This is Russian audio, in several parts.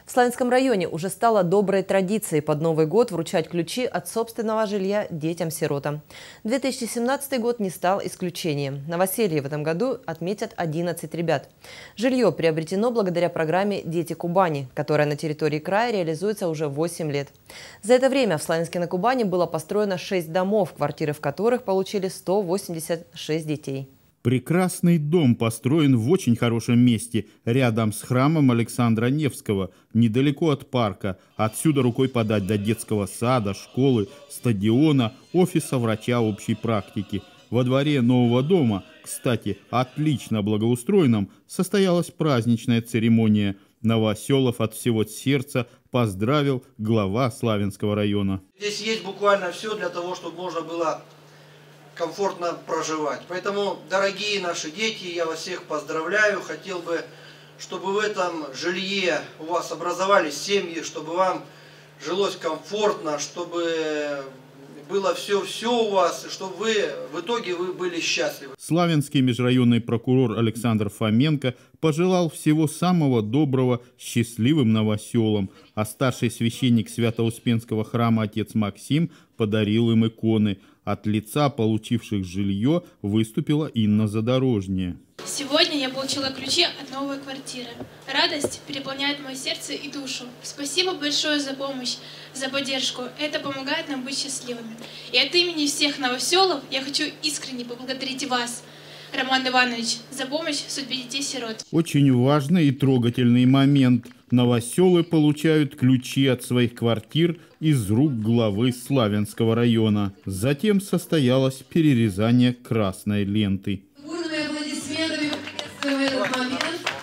В Славянском районе уже стало доброй традицией под Новый год вручать ключи от собственного жилья детям-сиротам. 2017 год не стал исключением. Новоселье в этом году отметят 11 ребят. Жилье приобретено благодаря программе «Дети Кубани», которая на территории края реализуется уже 8 лет. За это время в Славянске на Кубани было построено 6 домов, квартиры в которых получили 186 детей. Прекрасный дом построен в очень хорошем месте, рядом с храмом Александра Невского, недалеко от парка. Отсюда рукой подать до детского сада, школы, стадиона, офиса врача общей практики. Во дворе нового дома, кстати, отлично благоустроенном, состоялась праздничная церемония. Новоселов от всего сердца поздравил глава Славянского района. Здесь есть буквально все для того, чтобы можно было комфортно проживать. Поэтому, дорогие наши дети, я вас всех поздравляю. Хотел бы, чтобы в этом жилье у вас образовались семьи, чтобы вам жилось комфортно, чтобы было все у вас, чтобы вы в итоге были счастливы. Славянский межрайонный прокурор Александр Фоменко пожелал всего самого доброго счастливым новоселам, а старший священник Свято-Успенского храма отец Максим подарил им иконы. От лица получивших жилье выступила Инна Задорожняя. Сегодня я получила ключи от новой квартиры. Радость переполняет мое сердце и душу. Спасибо большое за помощь, за поддержку. Это помогает нам быть счастливыми. И от имени всех новоселов я хочу искренне поблагодарить вас, Роман Иванович, за помощь в судьбе детей-сирот. Очень важный и трогательный момент. Новоселы получают ключи от своих квартир из рук главы Славянского района. Затем состоялось перерезание красной ленты. Бурными аплодисментами приветствуем этот момент.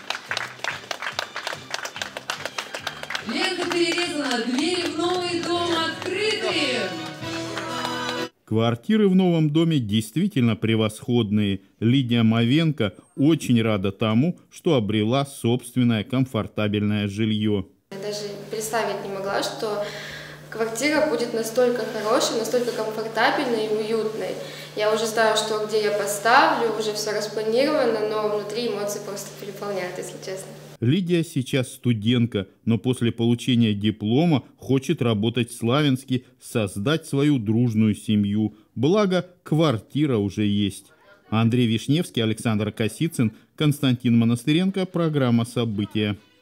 Лента перерезана, двери в новый дом открыты. Квартиры в новом доме действительно превосходные. Лидия Мовенко очень рада тому, что обрела собственное комфортабельное жилье. Я даже представить не могла, что квартира будет настолько хорошей, настолько комфортабельной и уютной. Я уже знаю, что где я поставлю, уже все распланировано, но внутри эмоции просто переполняют, если честно. Лидия сейчас студентка, но после получения диплома хочет работать в Славянске, создать свою дружную семью. Благо, квартира уже есть. Андрей Вишневский, Александр Косицын, Константин Монастыренко. Программа «События».